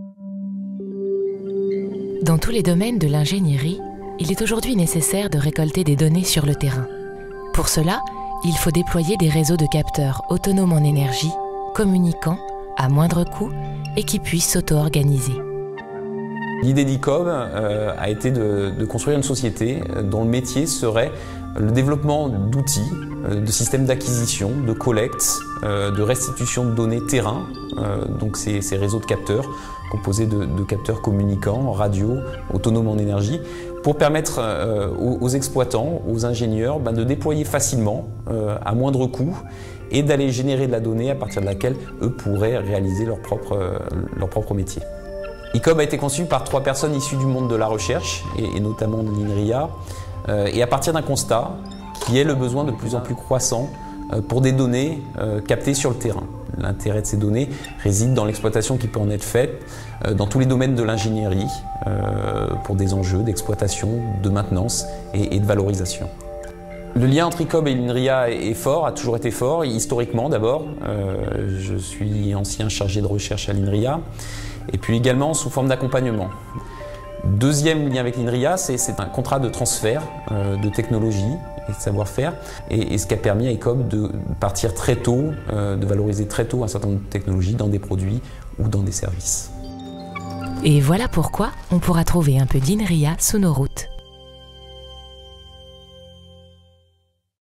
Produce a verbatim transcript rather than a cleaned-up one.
Dans tous les domaines de l'ingénierie, il est aujourd'hui nécessaire de récolter des données sur le terrain. Pour cela, il faut déployer des réseaux de capteurs autonomes en énergie, communiquant, à moindre coût et qui puissent s'auto-organiser. L'idée d'Icom euh, a été de, de construire une société dont le métier serait le développement d'outils, euh, de systèmes d'acquisition, de collecte, euh, de restitution de données terrain, euh, donc ces, ces réseaux de capteurs composés de, de capteurs communicants, radio, autonomes en énergie, pour permettre euh, aux, aux exploitants, aux ingénieurs, ben, de déployer facilement, euh, à moindre coût, et d'aller générer de la donnée à partir de laquelle eux pourraient réaliser leur propre, euh, leur propre métier. Icom a été conçu par trois personnes issues du monde de la recherche, et, et notamment de l'INRIA, euh, et à partir d'un constat qui est le besoin de plus en plus croissant euh, pour des données euh, captées sur le terrain. L'intérêt de ces données réside dans l'exploitation qui peut en être faite euh, dans tous les domaines de l'ingénierie, euh, pour des enjeux d'exploitation, de maintenance et, et de valorisation. Le lien entre Icom et l'INRIA est fort, a toujours été fort, historiquement d'abord. Euh, je suis ancien chargé de recherche à l'INRIA, et puis également sous forme d'accompagnement. Deuxième lien avec l'INRIA, c'est un contrat de transfert euh, de technologie et de savoir-faire, et, et ce qui a permis à Icom de partir très tôt, euh, de valoriser très tôt un certain nombre de technologies dans des produits ou dans des services. Et voilà pourquoi on pourra trouver un peu d'INRIA sous nos routes.